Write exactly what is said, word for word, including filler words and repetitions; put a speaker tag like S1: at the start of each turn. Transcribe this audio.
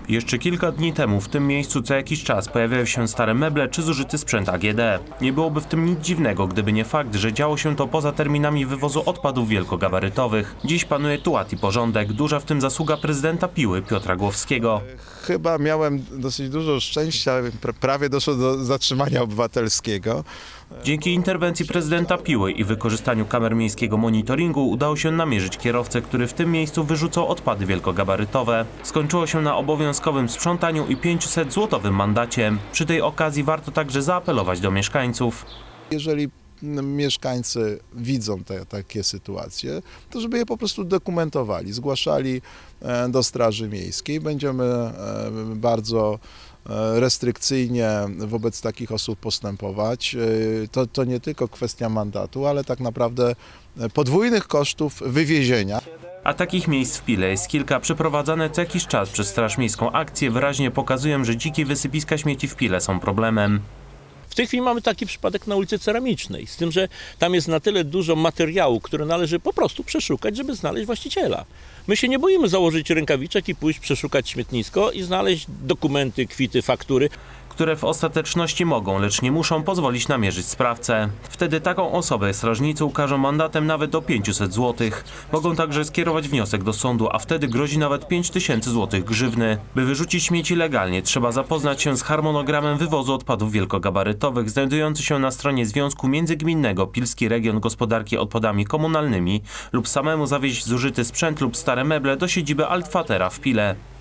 S1: Jeszcze kilka dni temu w tym miejscu co jakiś czas pojawiały się stare meble czy zużyty sprzęt A G D. Nie byłoby w tym nic dziwnego, gdyby nie fakt, że działo się to poza terminami wywozu odpadów wielkogabarytowych. Dziś panuje tu ład i porządek, duża w tym zasługa prezydenta Piły Piotra Głowskiego.
S2: Chyba miałem dosyć dużo szczęścia, prawie doszło do zatrzymania obywatelskiego.
S1: Dzięki interwencji prezydenta Piły i wykorzystaniu kamer miejskiego monitoringu udało się namierzyć kierowcę, który w tym miejscu wyrzucał odpady wielkogabarytowe. Skończyło się na obowiązkowym sprzątaniu i pięciuset złotowym mandacie. Przy tej okazji warto także zaapelować do mieszkańców.
S2: Jeżeli mieszkańcy widzą te, takie sytuacje, to żeby je po prostu dokumentowali, zgłaszali do Straży Miejskiej. Będziemy bardzo restrykcyjnie wobec takich osób postępować. To, to nie tylko kwestia mandatu, ale tak naprawdę podwójnych kosztów wywiezienia.
S1: A takich miejsc w Pile jest kilka. Przeprowadzane co jakiś czas przez Straż Miejską akcje wyraźnie pokazują, że dzikie wysypiska śmieci w Pile są problemem.
S3: W tej chwili mamy taki przypadek na ulicy Ceramicznej, z tym, że tam jest na tyle dużo materiału, które należy po prostu przeszukać, żeby znaleźć właściciela. My się nie boimy założyć rękawiczek i pójść przeszukać śmietnisko i znaleźć dokumenty, kwity, faktury,
S1: które w ostateczności mogą, lecz nie muszą pozwolić namierzyć sprawcę. Wtedy taką osobę strażnicy ukażą mandatem nawet do pięciuset złotych. Mogą także skierować wniosek do sądu, a wtedy grozi nawet pięć tysięcy złotych grzywny. By wyrzucić śmieci legalnie, trzeba zapoznać się z harmonogramem wywozu odpadów wielkogabarytowych znajdujący się na stronie Związku Międzygminnego Pilski Region Gospodarki Odpadami Komunalnymi lub samemu zawieźć zużyty sprzęt lub stare meble do siedziby Altfatera w Pile.